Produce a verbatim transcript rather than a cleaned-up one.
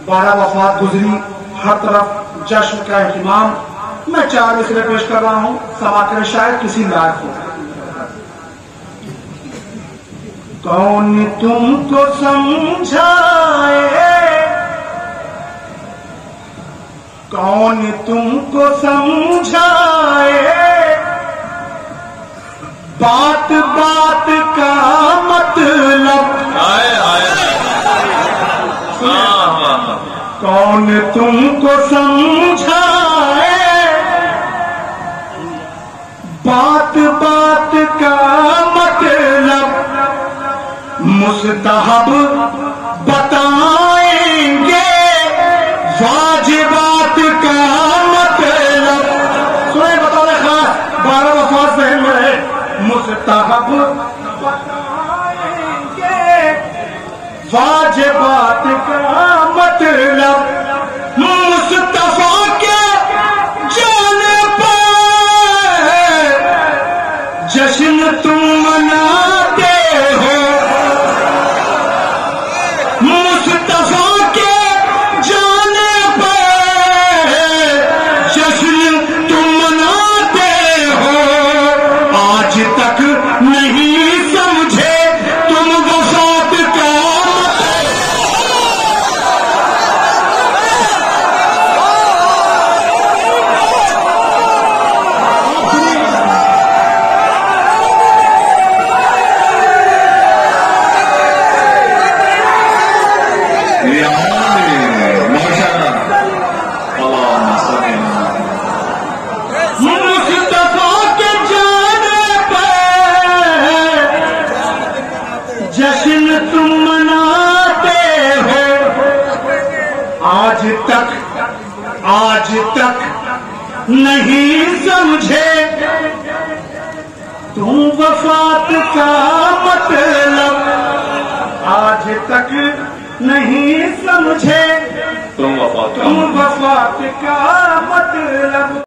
बारह वफात गुजरी, हर तरफ जश्न का एहतमाम। मैं चार इसलिए पेश कर रहा हूं, समाकर शायद किसी लायक हो। कौन तुमको समझाए, कौन तुमको समझाए, बात बात का मतलब। आए आए कौन तुमको समझाए, बात बात का मतलब। मुस्तहब बताएंगे, वाजिबात का मतलब। सुने बता दे खास, बारह वफात जहन में रहे। मुस्तहब बताएंगे, वाजिबात का मतलब। मुस्तफा के जाने पर जश्न तुम मनाते हो। मुस्तफा के जाने पर जश्न तुम मनाते हो। आज तक नहीं समझे तुम वफात का। मुस्तफा के जाने पर जश्न तुम मनाते हो। आज तक आज तक नहीं समझे तुम वफात का मतलब। आज तक नहीं समझे तुम वफात तुम वफात का मतलब।